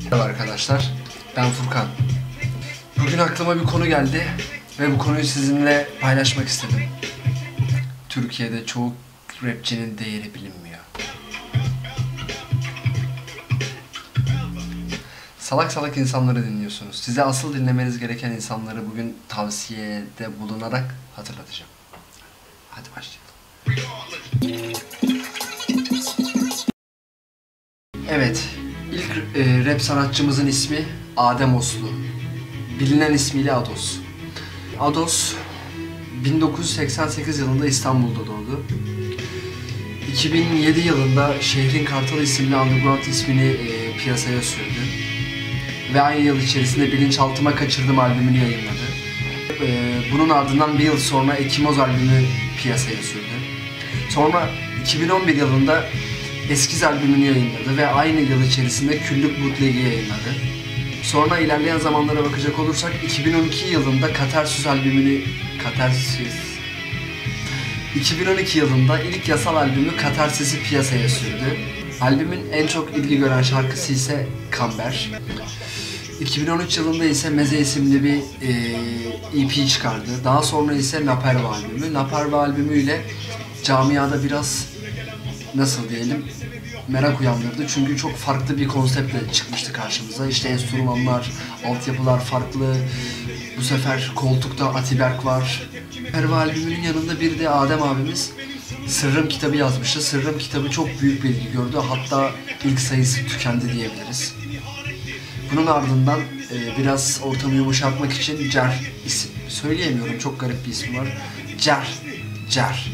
Merhaba arkadaşlar, ben Furkan. Bugün aklıma bir konu geldi ve bu konuyu sizinle paylaşmak istedim. Türkiye'de çoğu rapçinin değeri bilinmiyor. Salak salak insanları dinliyorsunuz. Size asıl dinlemeniz gereken insanları bugün tavsiyede bulunarak hatırlatacağım. Hadi başlayalım. Evet, ilk rap sanatçımızın ismi Adem Oslu. Bilinen ismiyle Ados. Ados 1988 yılında İstanbul'da doğdu. 2007 yılında Şehrin Kartalı isimli underground ismini piyasaya sürdü. Ve aynı yıl içerisinde Bilinçaltıma Kaçırdım albümünü yayınladı. Bunun ardından bir yıl sonra Ekimoz albümü piyasaya sürdü. Sonra 2011 yılında Eskiz albümünü yayınladı ve aynı yıl içerisinde Küllük Bootleg'i yayınladı. Sonra ilerleyen zamanlara bakacak olursak 2012 yılında Katarsis albümünü 2012 yılında ilk yasal albümü Katarsis'i piyasaya sürdü. Albümün en çok ilgi gören şarkısı ise Kamber. 2013 yılında ise Meze isimli bir EP çıkardı. Daha sonra ise Naperva albümü. Naperva albümüyle camiada biraz nasıl diyelim merak uyandırdı. Çünkü çok farklı bir konseptle çıkmıştı karşımıza. İşte enstrümanlar, altyapılar farklı. Bu sefer koltukta Atiberk var. Naperva albümünün yanında bir de Adem abimiz Sırrım kitabı yazmıştı. Sırrım kitabı çok büyük bir ilgi gördü. Hatta ilk sayısı tükendi diyebiliriz. Bunun ardından biraz ortamı yumuşatmak için Cer isim. Söyleyemiyorum, çok garip bir ismi var. Cer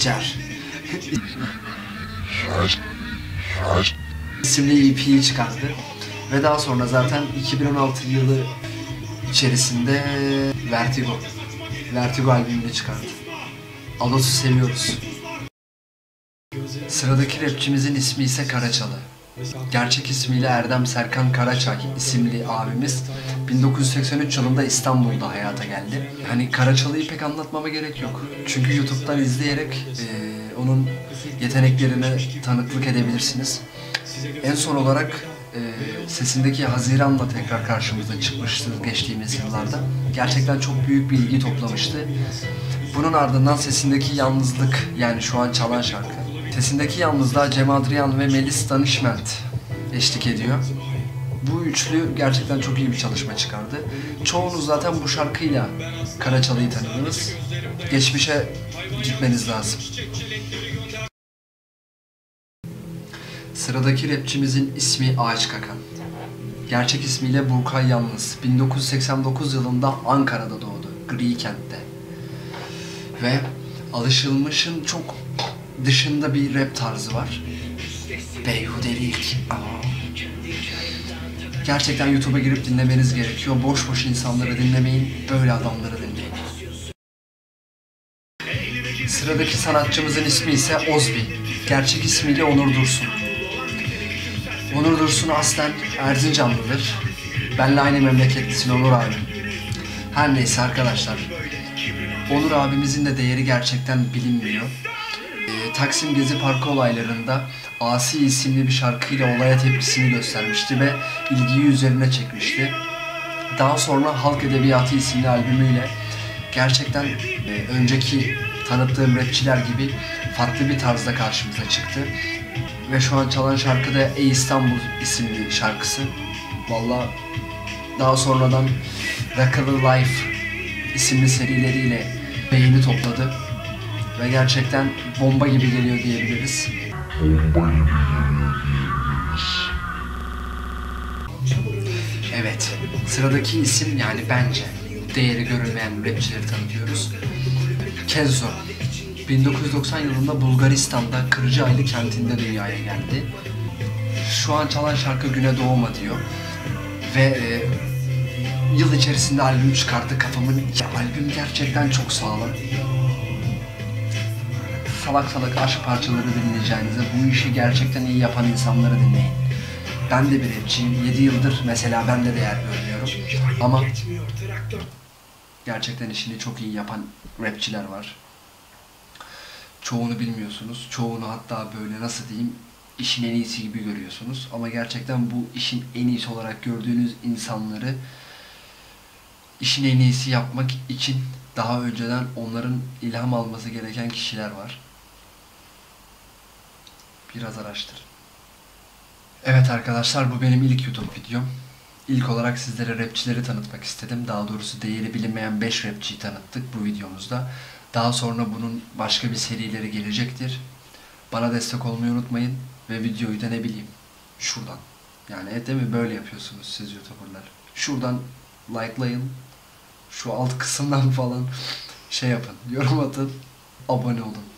isimli EP'yi çıkardı. Ve daha sonra zaten 2016 yılı içerisinde Vertigo albümünü çıkardı. Ados'u seviyoruz. Sıradaki rapçimizin ismi ise Karaçalı. Gerçek ismiyle Erdem Serkan Karaçay isimli abimiz 1983 yılında İstanbul'da hayata geldi. Hani Karaçalı'yı pek anlatmama gerek yok. Çünkü YouTube'dan izleyerek onun yeteneklerine tanıklık edebilirsiniz. En son olarak sesindeki Haziran'la tekrar karşımıza çıkmıştı geçtiğimiz yıllarda. Gerçekten çok büyük bir ilgi toplamıştı. Bunun ardından sesindeki Yalnızlık, yani şu an çalan şarkı. Sesindeki yalnızlığa Cem Adrian ve Melis Danışment eşlik ediyor. Bu üçlü gerçekten çok iyi bir çalışma çıkardı. Çoğunuz zaten bu şarkıyla Karaçalı'yı tanıdınız. Geçmişe gitmeniz lazım. Sıradaki rapçimizin ismi Ağaç Kakan. Gerçek ismiyle Burkay Yalnız. 1989 yılında Ankara'da doğdu, Gri kentte. Ve alışılmışın çok dışında bir rap tarzı var. Beyhudelik. Gerçekten YouTube'a girip dinlemeniz gerekiyor. Boş boş insanları dinlemeyin, böyle adamları dinleyin. Sıradaki sanatçımızın ismi ise Ozbi. Gerçek ismiyle Onur Dursun. Onur Dursun aslen Erzincanlıdır. Benle aynı memleketlisin Onur abi. Her neyse arkadaşlar. Onur abimizin de değeri gerçekten bilinmiyor. Taksim Gezi Parkı olaylarında Asi isimli bir şarkıyla olaya tepkisini göstermişti ve ilgiyi üzerine çekmişti. Daha sonra Halk Edebiyatı isimli albümüyle gerçekten önceki tanıttığım rapçiler gibi farklı bir tarzda karşımıza çıktı. Ve şu an çalan şarkı da Ey İstanbul isimli şarkısı. Vallahi daha sonradan Rakalı Life isimli serileriyle beğeni topladı. Ve gerçekten bomba gibi geliyor diyebiliriz. Evet, sıradaki isim, yani bence değeri görülmeyen rapçileri tanıtıyoruz. Kenzo. 1990 yılında Bulgaristan'da Kırcaali kentinde dünyaya geldi. Şu an çalan şarkı Güne Doğma diyor. Ve yıl içerisinde albüm çıkarttı. Albüm gerçekten çok sağlam. Salak salak aşk parçaları dinleyeceğinize bu işi gerçekten iyi yapan insanları dinleyin. Ben de bir rapçiyim. 7 yıldır mesela ben de değer görmüyorum. Ama gerçekten işini çok iyi yapan rapçiler var. Çoğunu bilmiyorsunuz. Çoğunu hatta böyle nasıl diyeyim işin en iyisi gibi görüyorsunuz. Ama gerçekten bu işin en iyisi olarak gördüğünüz insanları işin en iyisi yapmak için daha önceden onların ilham alması gereken kişiler var. Biraz araştırın. Evet arkadaşlar, bu benim ilk YouTube videom. İlk olarak sizlere rapçileri tanıtmak istedim. Daha doğrusu değeri bilinmeyen 5 rapçiyi tanıttık bu videomuzda. Daha sonra bunun başka bir serileri gelecektir. Bana destek olmayı unutmayın ve videoyu da ne bileyim şuradan. Yani değil mi, böyle yapıyorsunuz siz YouTuber'lar. Şuradan likelayın. Şu alt kısımdan falan şey yapın. Yorum atın. Abone olun.